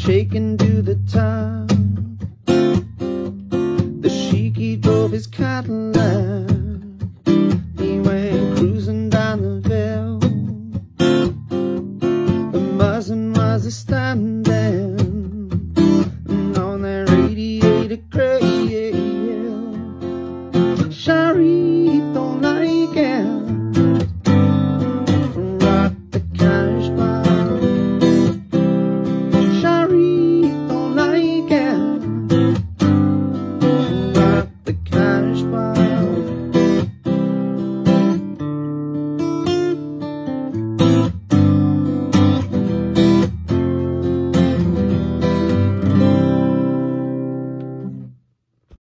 shaking to the top. The sheik, he drove his Cadillac. He went cruising down the Ville. The muzzin was a standing.